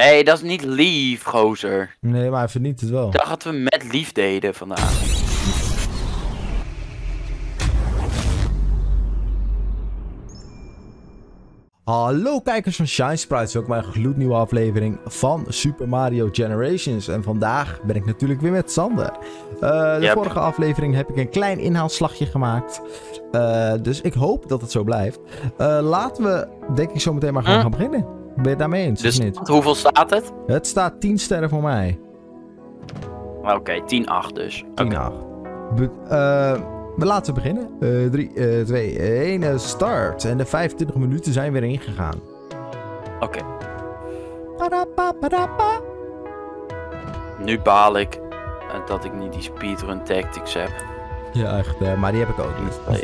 Hé, dat is niet lief, gozer. Nee, maar hij verdient het wel. Ik dacht dat we met lief deden vandaag. Hallo kijkers van Shine Sprites, ook mijn gloednieuwe aflevering van Super Mario Generations. En vandaag ben ik natuurlijk weer met Sander. De vorige aflevering heb ik een klein inhaalslagje gemaakt. Dus ik hoop dat het zo blijft. Laten we, denk ik, zo meteen maar gaan beginnen. Ben je het daarmee eens? Dus of niet? hoeveel staat het? Het staat 10 sterren voor mij. Oké, 10-8 dus. 10-8. We laten beginnen. 3, 2, 1, start. En de 25 minuten zijn weer ingegaan. Oké. Nu baal ik dat ik niet die speedrun tactics heb. Ja, echt. Maar die heb ik ook niet.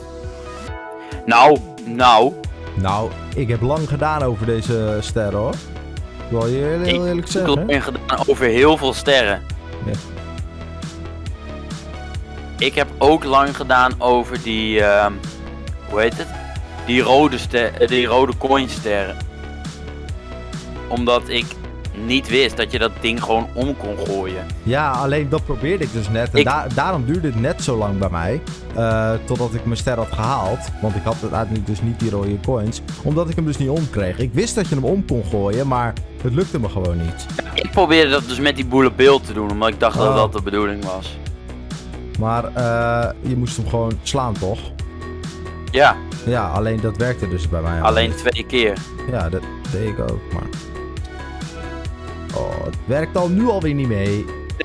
Nou, ik heb lang gedaan over deze sterren, hoor. Ik wil je heel eerlijk zeggen. Ik heb gedaan over heel veel sterren. Ja. Ik heb ook lang gedaan over die, hoe heet het? Die rode coinsterren. Omdat ik niet wist dat je dat ding gewoon om kon gooien. Ja, alleen dat probeerde ik dus net. En daarom duurde het net zo lang bij mij. Totdat ik mijn ster had gehaald. Want ik had uiteindelijk dus niet die rode coins. Omdat ik hem dus niet omkreeg. Ik wist dat je hem om kon gooien, maar het lukte me gewoon niet. Ik probeerde dat dus met die bullet bill te doen, omdat ik dacht dat dat de bedoeling was. Maar je moest hem gewoon slaan, toch? Ja. Ja, alleen dat werkte dus bij mij. Alleen 2 keer. Ja, dat deed ik ook, maar... Oh, het werkt al nu alweer niet mee.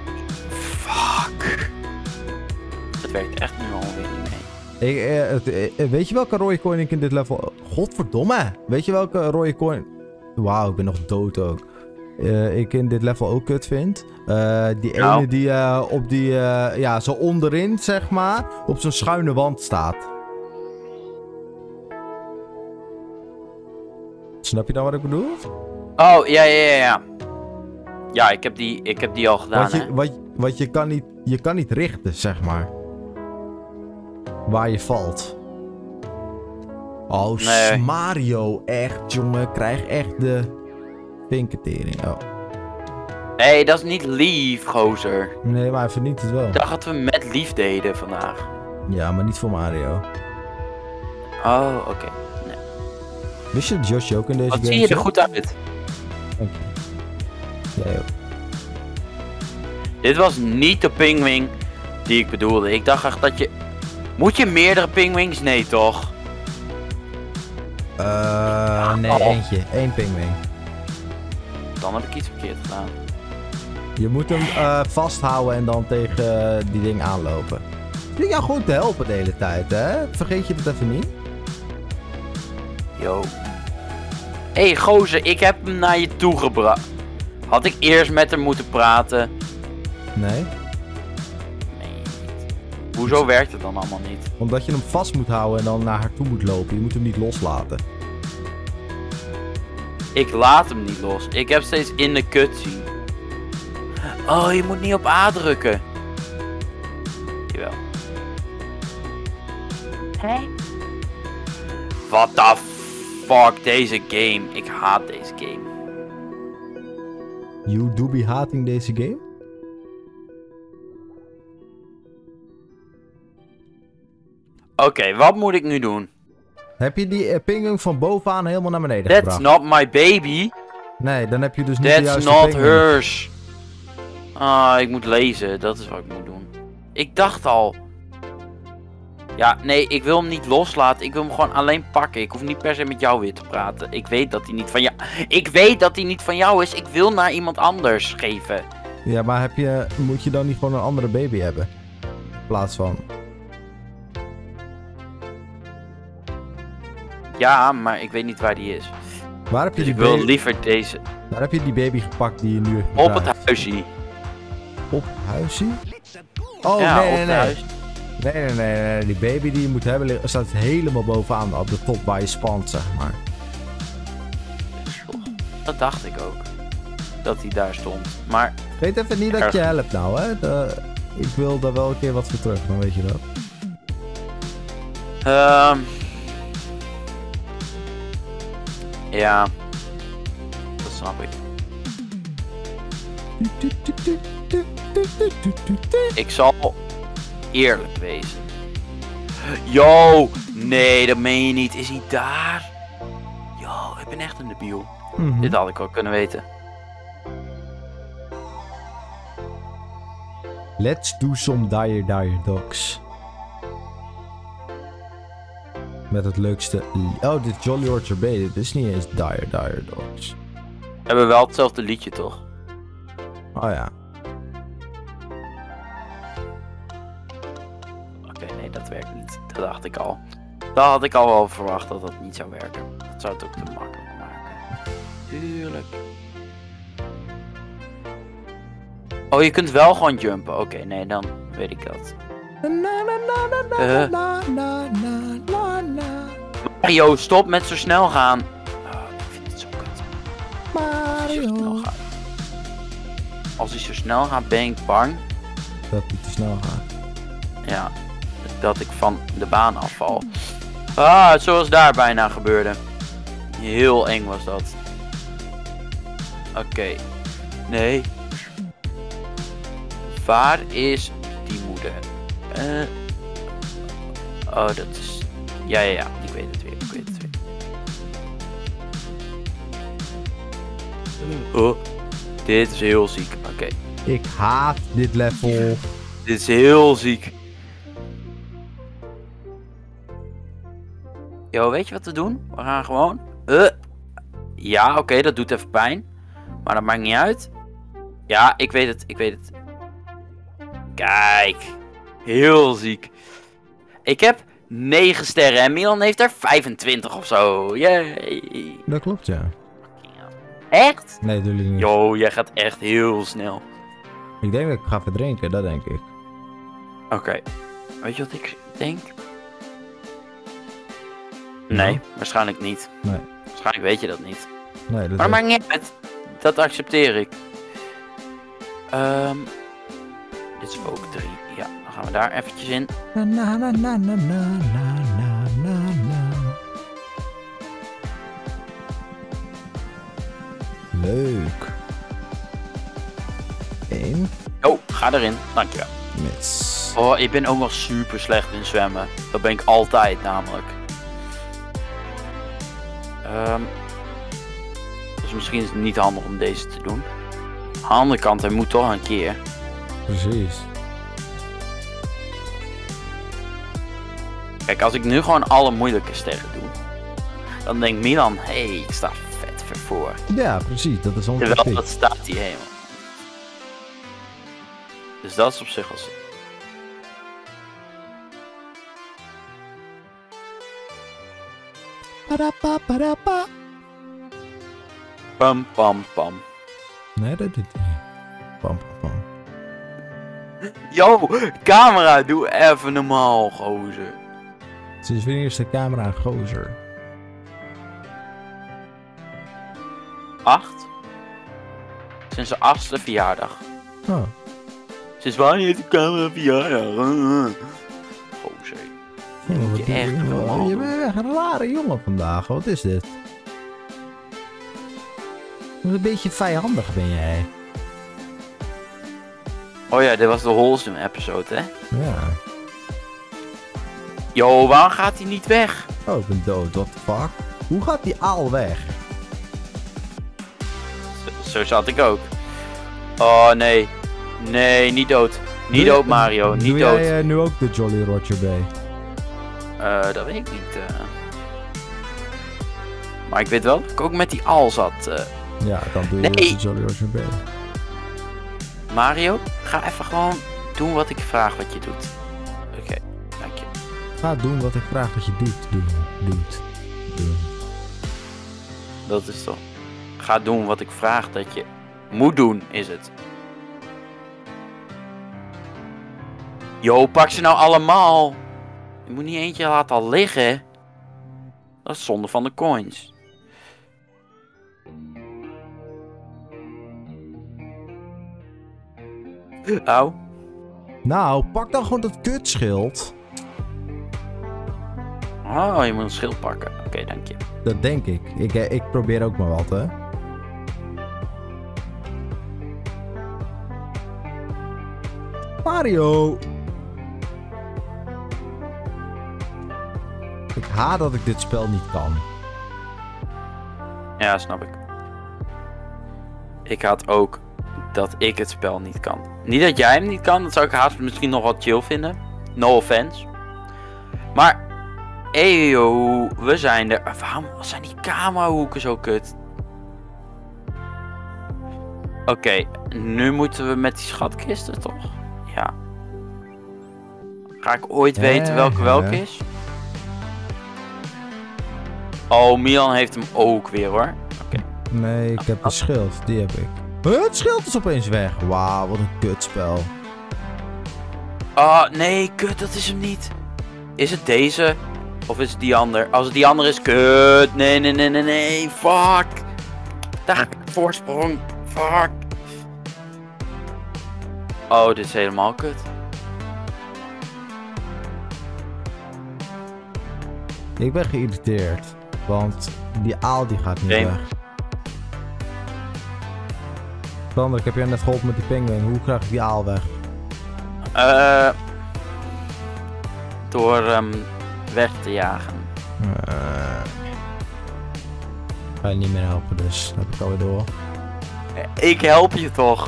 Fuck. Het werkt echt nu alweer niet mee. Weet je welke rode coin ik in dit level... Godverdomme! Weet je welke rode coin... Wauw, ik ben nog dood ook. Ik in dit level ook kut vind. Die ene die op die... ja, zo onderin, zeg maar. Op zo'n schuine wand staat. Snap je nou wat ik bedoel? Oh, ja. Ja, ik heb die al gedaan, Want je kan niet richten, zeg maar. Waar je valt. Oh, nee. Mario, echt, jongen. Krijg echt de vinketering. Oh. Hé, dat is niet lief, gozer. Nee, maar hij verdient het wel. Ik dacht dat we met lief deden vandaag. Ja, maar niet voor Mario. Oh, oké. Nee. Wist je dat Josh ook in deze game zit? Zie je er goed uit? Dank je. Jij ook. Dit was niet de pingwing die ik bedoelde. Ik dacht echt dat je... Moet je meerdere pingwings? Nee, toch? Nee, eentje. 1 pingwing. Dan heb ik iets verkeerd gedaan. Je moet hem vasthouden en dan tegen die ding aanlopen. Die jou gewoon te helpen de hele tijd, hè? Vergeet je dat even niet? Yo. Hé, gozer, ik heb hem naar je toe gebracht. Had ik eerst met hem moeten praten? Nee. Nee, niet. Hoezo werkt het dan allemaal niet? Omdat je hem vast moet houden en dan naar haar toe moet lopen. Je moet hem niet loslaten. Ik laat hem niet los. Ik heb steeds in de cutscene. Oh, je moet niet op A drukken. Jawel. Hé? What the fuck, deze game. Ik haat deze game. You do be hating deze game? Oké, wat moet ik nu doen? Heb je die pingwing van bovenaan helemaal naar beneden gebracht? That's not my baby. Nee, dan heb je dus niet de juiste That's not pingwing. hers. Ah, ik moet lezen. Dat is wat ik moet doen. Ik dacht al. Ja, nee, ik wil hem niet loslaten. Ik wil hem gewoon alleen pakken. Ik hoef niet per se met jou weer te praten. Ik weet dat hij niet van jou... Ik weet dat hij niet van jou is. Ik wil naar iemand anders geven. Ja, maar moet je dan niet gewoon een andere baby hebben? In plaats van... Ja, maar ik weet niet waar die is. Waar heb je dus die ik wil baby... liever deze... Waar heb je die baby gepakt die je nu... Op het huisje. Op huisje? Oh, ja, nee. Huis. Nee. Die baby die je moet hebben staat helemaal bovenaan op de top waar je spant, zeg maar. Dat dacht ik ook. Dat hij daar stond. Maar... Weet even niet dat je helpt nou, hè. Ik wil daar wel een keer wat voor terug, dan weet je dat. Ja. Dat snap ik. Ik zal eerlijk wezen. Yo, nee, dat meen je niet. Is hij daar? Yo, ik ben echt een debiel. Dit had ik wel kunnen weten. Let's do some Dire Dogs. Met het leukste... Oh, dit is Jolly Orchard Bay. Dit is niet eens Dire Dogs. We hebben wel hetzelfde liedje, toch? Oh ja. Oké, nee, dat werkt niet. Dat dacht ik al. Dat had ik al wel verwacht dat dat niet zou werken. Dat zou het ook te makkelijk maken. Tuurlijk. Oh, je kunt wel gewoon jumpen. Oké, nee, dan weet ik dat. Mario, stop met zo snel gaan. Oh, ik vind het zo kut. Mario. Als hij zo snel gaat, ben ik bang. Dat hij te snel gaat. Ja, dat ik van de baan afval. Ah, zoals daar bijna gebeurde. Heel eng was dat. Oké. Nee. Waar is die moeder? Oh, dat is... Ja, ik weet het weer, Oh, dit is heel ziek. Oké. Ik haat dit level. Dit is heel ziek. Yo, weet je wat we doen? We gaan gewoon... Ja, oké, dat doet even pijn. Maar dat maakt niet uit. Ja, ik weet het. Kijk. Heel ziek. Ik heb 9 sterren en Milan heeft er 25 of zo. Yay. Dat klopt, ja. Echt? Nee, dat doe je niet. Yo, jij gaat echt heel snel. Ik denk dat ik ga verdrinken, dat denk ik. Oké. Weet je wat ik denk? Nee, waarschijnlijk niet. Nee. Waarschijnlijk weet je dat niet. Nee, dat Maar maakt niet uit. Dat accepteer ik. Dit is ook 3. Ja, dan gaan we daar eventjes in. Leuk. 1. Oh, ga erin. Dankjewel. Mis. Oh, ik ben ook nog super slecht in zwemmen. Dat ben ik altijd namelijk. Dus misschien is het niet handig om deze te doen. Aan de andere kant, hij moet toch een keer. Precies. Kijk, als ik nu gewoon alle moeilijke sterren doe, dan denkt Milan, hey, ik sta vet ver voor. Ja, precies. Dat is onze Terwijl dat staat hij helemaal. Dus dat is op zich als... Parappa. Pam, pam, pam. Nee, dat doet hij niet. Pam. Yo, camera, doe even normaal, gozer. Sinds wanneer is de camera een gozer? 8? Sinds de 8e verjaardag. Oh. Sinds wanneer heeft de camera verjaardag? Gozer. Moet je echt even normaal Je doen. bent echt een rare jongen vandaag. Wat is dit? Een beetje vijandig ben jij. Oh ja, dit was de wholesome episode, hè? Ja. Yo, waarom gaat hij niet weg? Oh, ik ben dood. What the fuck? Hoe gaat die aal weg? Zo zat ik ook. Oh nee. Nee, niet dood. Niet dood, Mario. Niet doe dood. Doe jij nu ook de Jolly Roger Bay? Dat weet ik niet. Maar ik weet wel dat ik ook met die al zat. Ja, dan doe je Nee. de Jolly Roger Bay. Mario, ga even gewoon doen wat ik vraag wat je doet. Oké, dank je. Ga doen wat ik vraag dat je doet. Doen. Dat is toch. Ga doen wat ik vraag dat je moet doen, is het. Yo, pak ze nou allemaal. Je moet niet eentje laten liggen. Dat is zonde van de coins. Auw. Nou, pak dan gewoon dat kutschild. Oh, je moet een schild pakken. Oké, dank je. Dat denk ik. Ik probeer ook maar wat, hè. Mario! Ik haat dat ik dit spel niet kan. Ja, snap ik. Ik haat ook dat ik het spel niet kan. Niet dat jij hem niet kan, dat zou ik haast misschien nog wel chill vinden. No offense. Maar, eeuw, we zijn er. Waarom zijn die camerahoeken zo kut? Oké, nu moeten we met die schatkisten toch? Ja. Ga ik ooit weten welke is? Oh, Milan heeft hem ook weer hoor. Oké. Nee, ik heb een schild. Die heb ik. Het schild is opeens weg. Wauw, wat een kutspel. Oh, nee, kut, dat is hem niet. Is het deze? Of is het die ander? Als het die ander is, kut. Nee. Fuck. Daar heb ik voorsprong. Fuck. Oh, dit is helemaal kut. Ik ben geïrriteerd. Want die aal die gaat niet weg. Sander, ik heb jou net geholpen met die penguin. Hoe krijg ik die aal weg? Door weg te jagen. Ga je niet meer helpen, dus dat heb ik alweer door. Ik help je toch?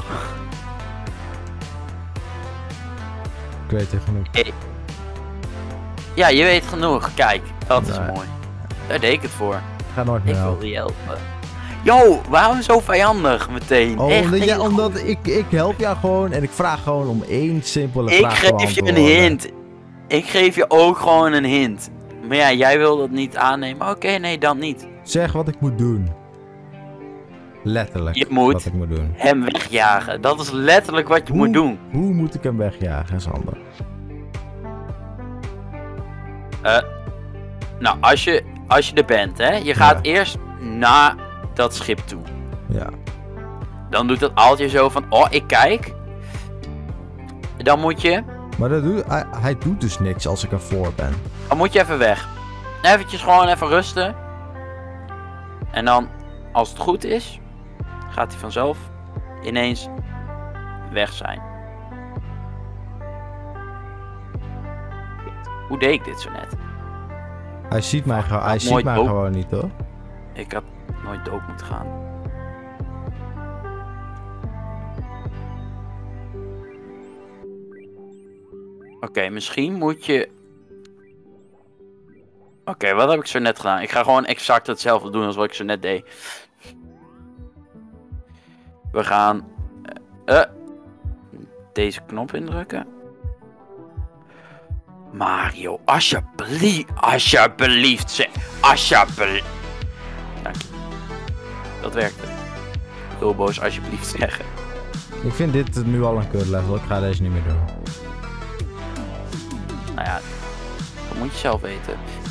Ik weet het genoeg. Ja, je weet genoeg. Kijk, dat is mooi. Daar deed ik het voor. Ik ga nooit meer helpen. Ik wil je helpen. Yo, waarom zo vijandig meteen? Oh, omdat ik help jou gewoon en ik vraag gewoon om één simpele vraag. Ik geef je een hint. Ik geef je ook gewoon een hint. Maar ja, jij wil dat niet aannemen. Oké, nee, dan niet. Zeg wat ik moet doen. Letterlijk. Je moet wat ik moet doen. Hem wegjagen. Dat is letterlijk wat je moet doen. Hoe moet ik hem wegjagen, Sander? Nou, als je er bent, hè. Je gaat eerst naar dat schip toe. Ja. Dan doet dat altijd zo van, oh, ik kijk. Dan moet je... Maar hij doet dus niks als ik ervoor ben. Dan moet je even weg. Eventjes gewoon even rusten. En dan, als het goed is, gaat hij vanzelf ineens weg zijn. Hoe deed ik dit zo net? Hij ziet mij gewoon niet, hoor. Ik had nooit dood moeten gaan. Oké, misschien moet je... Oké, wat heb ik zo net gedaan? Ik ga gewoon exact hetzelfde doen als wat ik zo net deed. We gaan... deze knop indrukken. Mario, alsjeblieft, alsjeblieft. Dank je. Dat werkte. Heel boos, alsjeblieft zeggen. Ik vind dit nu al een kut level. Ik ga deze niet meer doen. Nou ja, dat moet je zelf weten.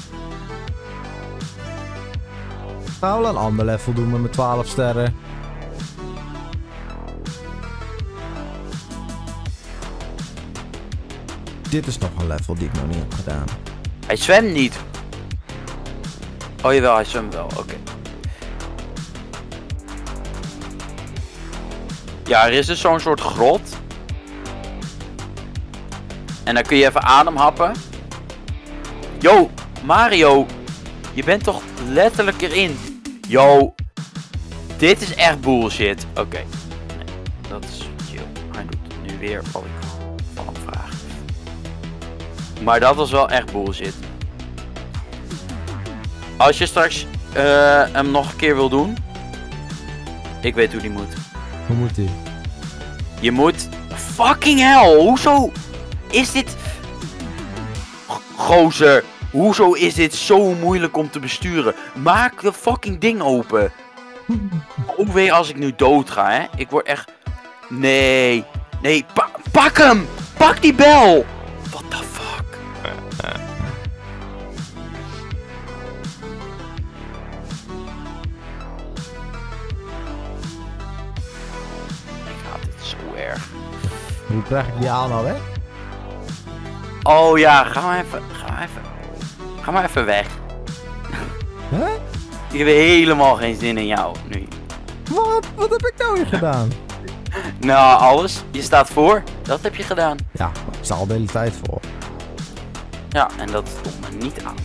Ik ga wel een ander level doen met mijn 12 sterren. Dit is nog een level die ik nog niet heb gedaan. Hij zwemt niet. Oh jawel, hij zwemt wel, oké. Ja, er is dus zo'n soort grot. En dan kun je even ademhappen. Yo, Mario. Je bent toch letterlijk erin. Yo. Dit is echt bullshit. Oké. Nee, dat is chill. Hij doet nu weer wat ik van hem vraag. Maar dat was wel echt bullshit. Als je straks hem nog een keer wil doen. Ik weet hoe die moet. Hoe moet die? Je moet... Fucking hell. Hoezo is dit... Gozer. Hoezo is dit zo moeilijk om te besturen? Maak de fucking ding open. Hoe weet je als ik nu dood ga, hè? Ik word echt... Nee. Nee, pak hem! Pak die bel! What the fuck? Ik haat dit zo erg. Hoe krijg ik die aan nou weg? Oh ja, ga maar even weg. Huh? Ik heb helemaal geen zin in jou nu. Wat? Wat heb ik nou weer gedaan? Nou, alles. Je staat voor. Dat heb je gedaan. Ja, ik sta al de hele tijd voor. Ja, en dat stond me niet aan.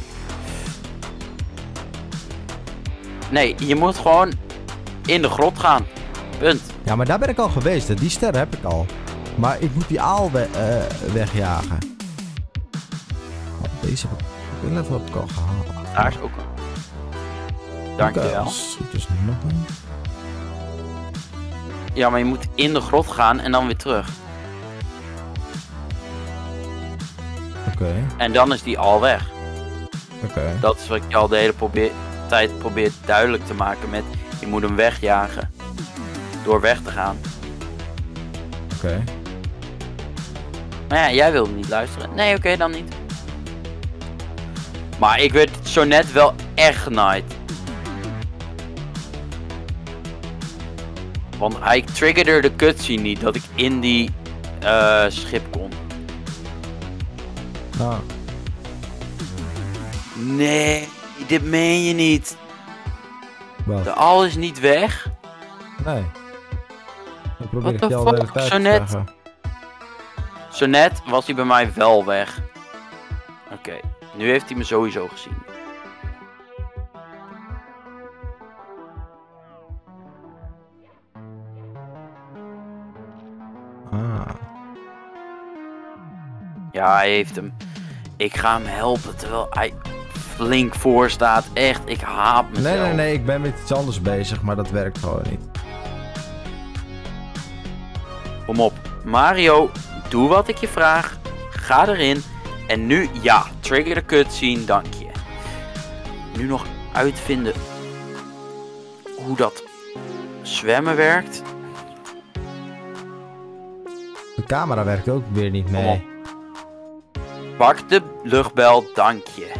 Nee, je moet gewoon in de grot gaan. Punt. Ja, maar daar ben ik al geweest. Hè. Die sterren heb ik al. Maar ik moet die aal wegjagen. Oh, deze heb ik net heb ik al gehaald. Daar is ook een. Dankjewel. Dus nog een. Ja, maar je moet in de grot gaan en dan weer terug. Oké. En dan is die al weg. Oké. Dat is wat ik je al de hele tijd probeer duidelijk te maken met... Je moet hem wegjagen. Door weg te gaan. Oké. Maar ja, jij wilde niet luisteren. Nee, oké, dan niet. Maar ik werd zo net wel echt genaaid. Want hij triggerde de cutscene niet dat ik in die schip kon. Nou. Nee, dit meen je niet. Wat? De al is niet weg. Nee. Dat probeer What ik the je al de hele fuck? tijd Zo te net. zeggen. Zo net was hij bij mij wel weg. Oké, nu heeft hij me sowieso gezien. Ah. Ja, hij heeft hem. Ik ga hem helpen terwijl hij flink voor staat. Echt, ik haat mezelf. Nee, ik ben met iets anders bezig, maar dat werkt gewoon niet. Kom op. Mario, doe wat ik je vraag. Ga erin. En nu, ja, trigger de cutscene, dank je. Nu nog uitvinden hoe dat zwemmen werkt. De camera werkt ook weer niet mee. Kom op. Pak de luchtbel, dank je.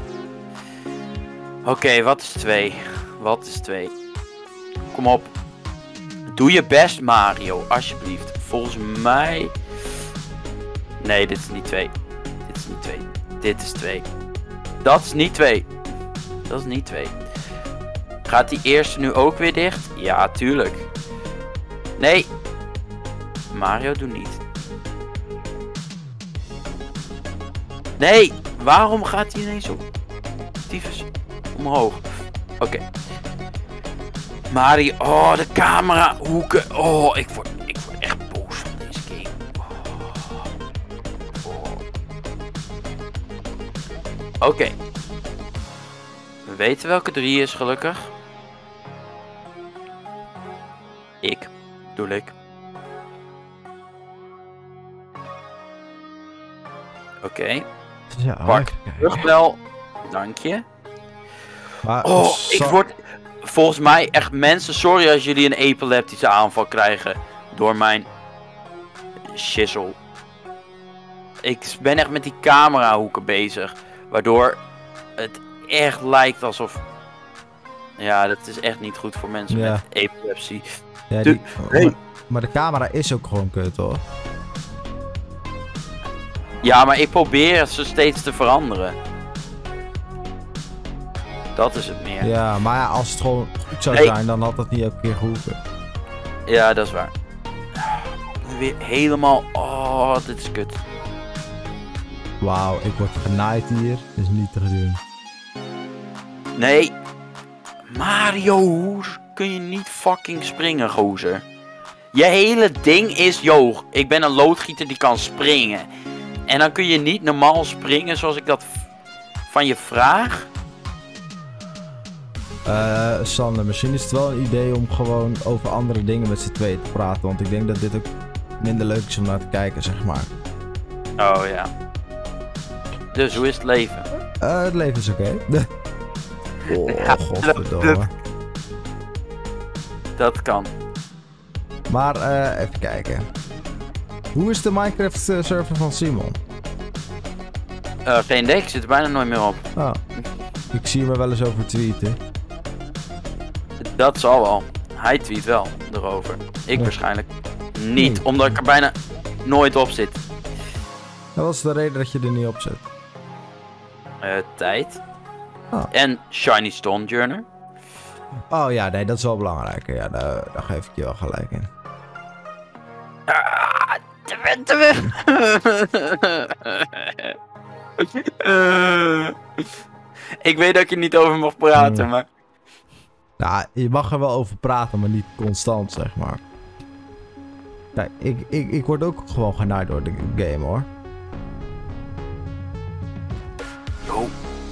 Oké, wat is 2? Wat is 2? Kom op. Doe je best, Mario, alsjeblieft. Volgens mij... Nee, dit is niet 2. Dit is niet 2. Dit is 2. Dat is niet 2. Dat is niet 2. Gaat die eerste nu ook weer dicht? Ja, tuurlijk. Nee. Mario, doe niet. Nee, waarom gaat hij ineens zo tyfus omhoog? Oké. Mario, oh, de camera hoeken. Oh, ik word echt boos van deze game. Oké. We weten welke 3 is, gelukkig. Ik, bedoel ik. Oké. Ja, Pak luchtbel. Dank je. Maar, Oh, ik word... Volgens mij echt mensen, sorry als jullie een epileptische aanval krijgen door mijn shizzle. Ik ben echt met die camerahoeken bezig, waardoor het echt lijkt alsof... Ja, dat is echt niet goed voor mensen met epilepsie. Ja, maar de camera is ook gewoon kut, hoor. Ja, maar ik probeer ze steeds te veranderen. Dat is het meer. Ja, maar ja, als het gewoon goed zou zijn, dan had dat niet elke keer gehoeven. Ja, dat is waar. Weer helemaal... Oh, dit is kut. Wauw, ik word genaaid hier. Dat is niet te doen. Nee. Mario, hoe kun je niet fucking springen, gozer? Je hele ding is... Yo, ik ben een loodgieter die kan springen. En dan kun je niet normaal springen zoals ik dat van je vraag... Sander, misschien is het wel een idee om gewoon over andere dingen met z'n tweeën te praten. Want ik denk dat dit ook minder leuk is om naar te kijken, zeg maar. Oh ja. Dus, hoe is het leven? Het leven is oké. Oh, ja, godverdomme. Dat kan. Maar, even kijken. Hoe is de Minecraft server van Simon? Geen idee, ik zit er bijna nooit meer op. Oh. Ik zie hem er wel eens over tweeten. Dat zal wel. Hij tweet wel erover. Ik waarschijnlijk niet, omdat ik er bijna nooit op zit. Dat was de reden dat je er niet op zit. Tijd. Oh. En Shiny Stone Journer. Oh ja, nee, dat is wel belangrijk. Ja, daar geef ik je wel gelijk in. bent er weer. Ik weet dat ik er niet over mag praten, maar... Ja, je mag er wel over praten, maar niet constant, zeg maar. Kijk, ik word ook gewoon genaaid door de game, hoor. Yo.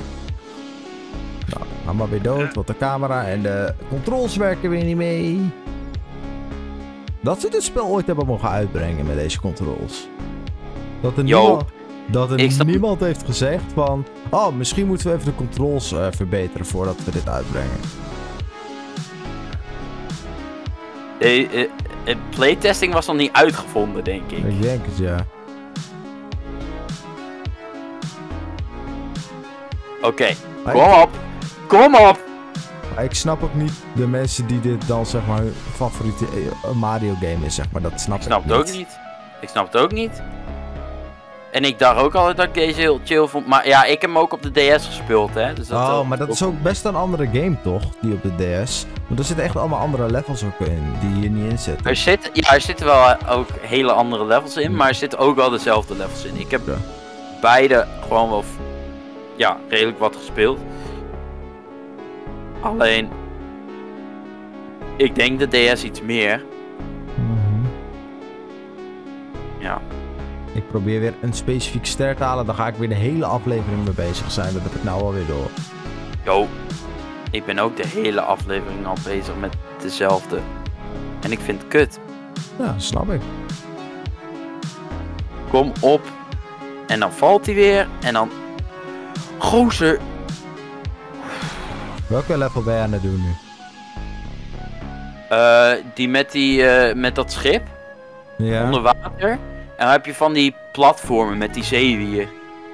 Nou, ga maar weer dood, want de camera en de controls werken weer niet mee. Dat ze dit spel ooit hebben mogen uitbrengen met deze controls. Dat er niemand heeft gezegd van... Oh, misschien moeten we even de controls verbeteren voordat we dit uitbrengen. Playtesting was nog niet uitgevonden, denk ik. Ik denk het, ja. Oké, kom op. Kom op. Maar ik snap ook niet de mensen die dit dan, zeg maar, hun favoriete Mario game is, zeg maar. Dat snap ik niet. Ik snap het ook niet. Ik snap het ook niet. En ik dacht ook altijd dat ik deze heel chill vond. Maar ja, ik heb hem ook op de DS gespeeld, hè. Dus dat maar dat is ook best een andere game, toch? Die op de DS. Want er zitten echt allemaal andere levels ook in, die hier niet in zitten. Er zitten wel ook hele andere levels in, maar er zitten ook wel dezelfde levels in. Ik heb beide gewoon wel, ja, redelijk wat gespeeld. Alleen, ik denk de DS iets meer. Ja. Ik probeer weer een specifiek ster te halen, dan ga ik weer de hele aflevering mee bezig zijn. Dat heb ik nou alweer door. Yo, ik ben ook de hele aflevering al bezig met dezelfde. En ik vind het kut. Ja, snap ik. Kom op. En dan valt hij weer. En dan... Gozer. Welke level ben je aan het doen nu? Die met dat schip. Ja. Onder water. En dan heb je van die platformen met die zeewier.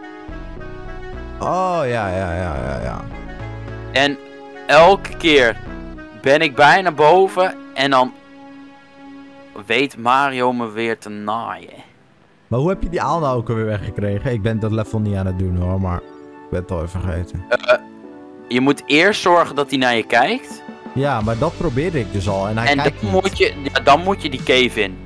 Oh, ja. En elke keer ben ik bijna boven en dan weet Mario me weer te naaien. Maar hoe heb je die aal nou ook alweer weggekregen? Ik ben dat level niet aan het doen, hoor, maar ik ben het al even vergeten. Je moet eerst zorgen dat hij naar je kijkt. Ja, maar dat probeerde ik dus al en hij kijkt niet. Dan moet je die cave in.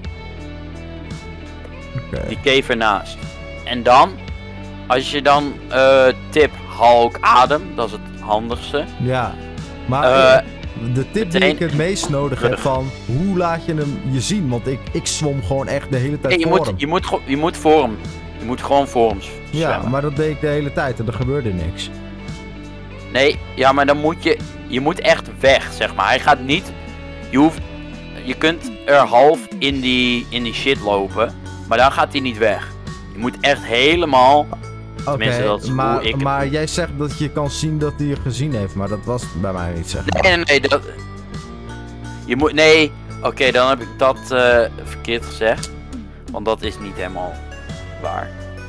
Okay. Die cave ernaast. En dan, als je dan tip, haal ook adem. Dat is het handigste. Ja, maar de tip die ik het meest nodig heb van hoe laat je hem je zien? Want ik zwom gewoon echt de hele tijd voor hem. Je moet voor hem. Je moet gewoon voor hem zwemmen. Ja, maar dat deed ik de hele tijd en er gebeurde niks. Nee, ja, maar dan moet je moet echt weg, zeg maar. Hij gaat niet, je kunt er half in die shit lopen, maar dan gaat hij niet weg. Je moet echt helemaal, Oké, maar jij zegt dat je kan zien dat hij je gezien heeft, maar dat was bij mij niet, zeg maar. Nee, dat, je moet, nee, oké, dan heb ik dat verkeerd gezegd, want dat is niet helemaal waar.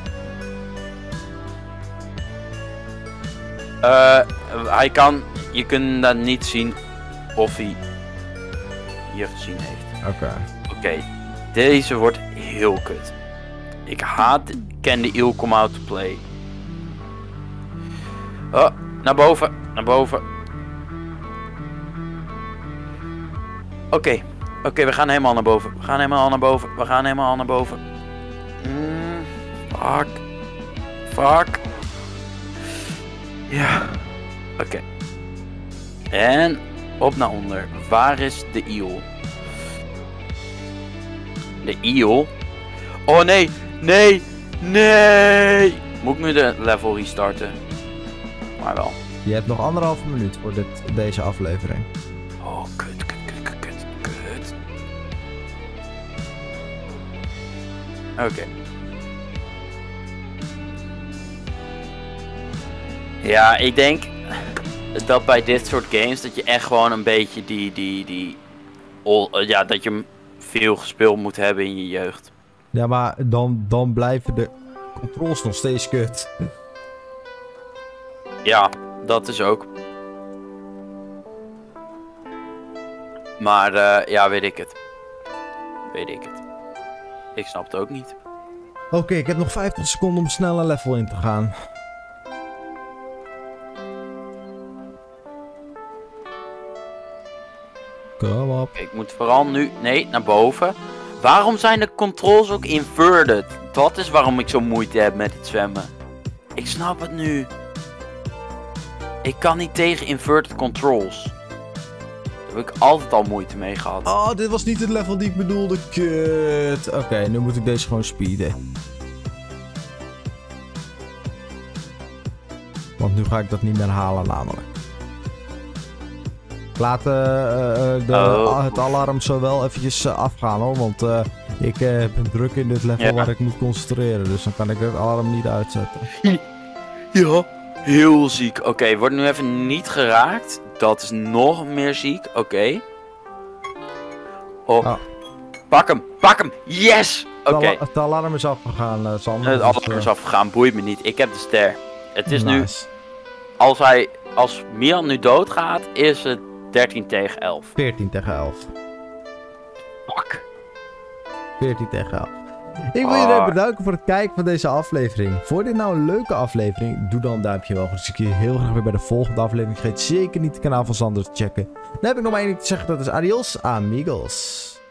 Je kunt dan niet zien of hij je gezien heeft. Oké. Deze wordt heel kut. Ik haat Can the Eel Come Out to Play. Oh, naar boven. Oké, we gaan helemaal naar boven. Fuck. Ja. Oké. En op naar onder. Waar is de eel? De eel? Oh nee. Moet ik nu de level restarten? Maar wel. Je hebt nog 1,5 minuut voor deze aflevering. Oh, kut. Oké. Ja, ik denk dat bij dit soort games dat je echt gewoon een beetje dat je hem veel gespeeld moet hebben in je jeugd. Ja, maar dan blijven de controls nog steeds kut. Ja, dat is ook. Maar ja, weet ik het. Ik snap het ook niet. Oké, ik heb nog 50 seconden om snel een level in te gaan. Kom op. Ik moet vooral nu... Nee, naar boven. Waarom zijn de controls ook inverted? Dat is waarom ik zo moeite heb met het zwemmen. Ik snap het nu. Ik kan niet tegen inverted controls. Daar heb ik altijd al moeite mee gehad. Oh, dit was niet het level die ik bedoelde. Kut. Oké, nu moet ik deze gewoon speeden. Want nu ga ik dat niet meer halen namelijk. Laat het alarm zo wel eventjes afgaan hoor. Want ik ben druk in dit level waar ik moet concentreren. Dus dan kan ik het alarm niet uitzetten. Ja, heel ziek. Oké, wordt nu even niet geraakt. Dat is nog meer ziek. Oké. Oh. Pak hem. Yes! Oké. Het alarm is afgegaan, Sander. Het alarm is afgegaan, boeit me niet. Ik heb de ster. Het is nu... Als Mian nu doodgaat, is het 13 tegen 11. 14 tegen 11. Fuck. 14 tegen 11. Ik wil jullie bedanken voor het kijken van deze aflevering. Vond je dit nou een leuke aflevering? Doe dan een duimpje omhoog. Dan zie ik je heel graag weer bij de volgende aflevering. Vergeet zeker niet het kanaal van Sander te checken. Dan heb ik nog maar één ding te zeggen. Dat is adios amigos.